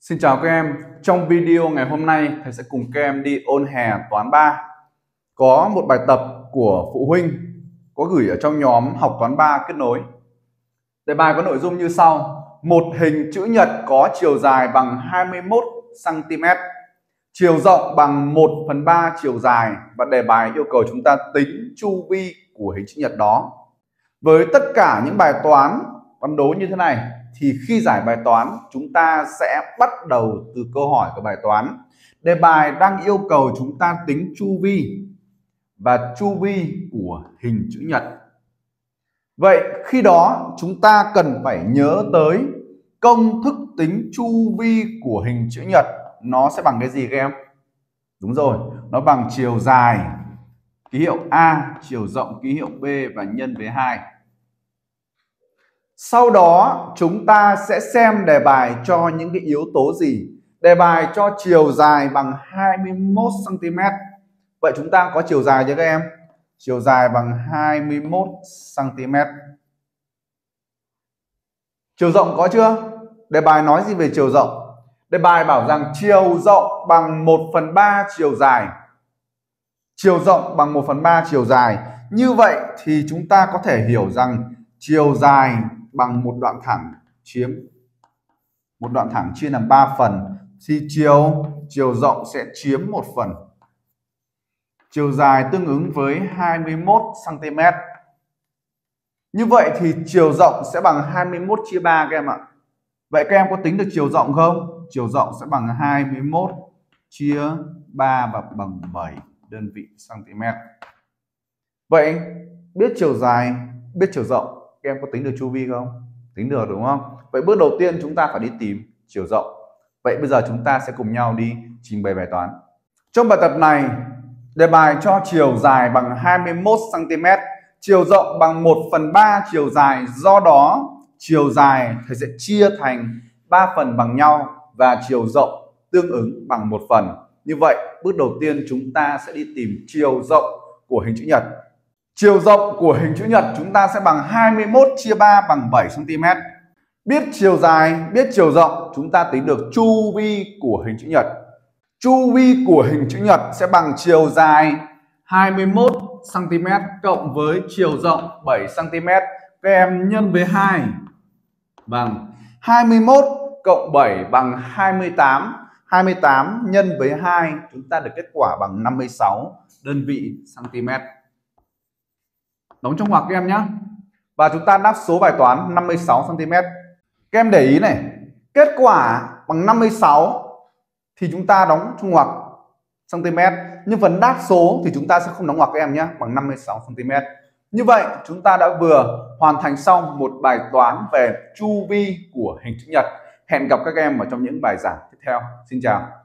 Xin chào các em, trong video ngày hôm nay thầy sẽ cùng các em đi ôn hè toán 3. Có một bài tập của phụ huynh có gửi ở trong nhóm học toán 3 kết nối. Đề bài có nội dung như sau: một hình chữ nhật có chiều dài bằng 21 cm, chiều rộng bằng 1/3 chiều dài, và đề bài yêu cầu chúng ta tính chu vi của hình chữ nhật đó. Với tất cả những bài toán đố như thế này thì khi giải bài toán chúng ta sẽ bắt đầu từ câu hỏi của bài toán. Đề bài đang yêu cầu chúng ta tính chu vi và chu vi của hình chữ nhật. Vậy khi đó chúng ta cần phải nhớ tới công thức tính chu vi của hình chữ nhật nó sẽ bằng cái gì các em? Đúng rồi, nó bằng chiều dài ký hiệu A, chiều rộng ký hiệu B và nhân với 2. Sau đó chúng ta sẽ xem đề bài cho những cái yếu tố gì. Đề bài cho chiều dài bằng 21 cm. Vậy chúng ta có chiều dài chưa các em? Chiều dài bằng 21 cm. Chiều rộng có chưa? Đề bài nói gì về chiều rộng? Đề bài bảo rằng chiều rộng bằng 1/3 chiều dài. Chiều rộng bằng 1/3 chiều dài. Như vậy thì chúng ta có thể hiểu rằng chiều dài bằng một đoạn thẳng chia làm 3 phần thì chiều rộng sẽ chiếm 1 phần. Chiều dài tương ứng với 21 cm. Như vậy thì chiều rộng sẽ bằng 21 chia 3 các em ạ. Vậy các em có tính được chiều rộng không? Chiều rộng sẽ bằng 21 chia 3 và bằng 7 đơn vị cm. Vậy biết chiều dài, biết chiều rộng, các em có tính được chu vi không? Tính được đúng không? Vậy bước đầu tiên chúng ta phải đi tìm chiều rộng. Vậy bây giờ chúng ta sẽ cùng nhau đi trình bày bài toán. Trong bài tập này, đề bài cho chiều dài bằng 21 cm, chiều rộng bằng 1/3 chiều dài. Do đó, chiều dài thầy sẽ chia thành 3 phần bằng nhau và chiều rộng tương ứng bằng 1 phần. Như vậy, bước đầu tiên chúng ta sẽ đi tìm chiều rộng của hình chữ nhật. Chiều rộng của hình chữ nhật chúng ta sẽ bằng 21 chia 3 bằng 7 cm. Biết chiều dài, biết chiều rộng, chúng ta tính được chu vi của hình chữ nhật. Chu vi của hình chữ nhật sẽ bằng chiều dài 21 cm cộng với chiều rộng 7 cm. Các em nhân với 2 bằng 21 cộng 7 bằng 28. 28 nhân với 2 chúng ta được kết quả bằng 56 đơn vị cm. Đóng trong ngoặc các em nhé. Và chúng ta đáp số bài toán 56 cm. Các em để ý này, kết quả bằng 56 thì chúng ta đóng trong ngoặc cm, nhưng phần đáp số thì chúng ta sẽ không đóng ngoặc các em nhé, bằng 56 cm. Như vậy chúng ta đã vừa hoàn thành xong một bài toán về chu vi của hình chữ nhật. Hẹn gặp các em ở trong những bài giảng tiếp theo. Xin chào.